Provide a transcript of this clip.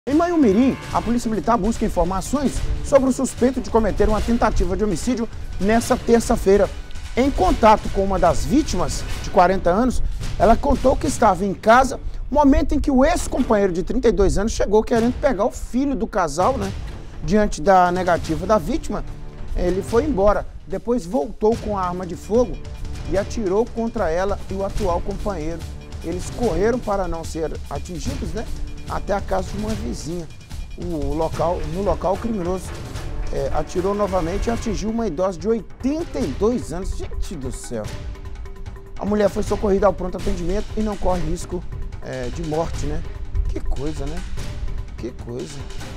Em Manhumirim, a Polícia Militar busca informações sobre o suspeito de cometer uma tentativa de homicídio nessa terça-feira. Em contato com uma das vítimas, de 40 anos, ela contou que estava em casa no momento em que o ex-companheiro de 32 anos chegou querendo pegar o filho do casal, né? Diante da negativa da vítima, ele foi embora. Depois voltou com a arma de fogo e atirou contra ela e o atual companheiro. Eles correram para não ser atingidos, né? Até a casa de uma vizinha. No local, o criminoso atirou novamente e atingiu uma idosa de 82 anos. Gente do céu! A mulher foi socorrida ao pronto atendimento e não corre risco de morte, né? Que coisa, né? Que coisa.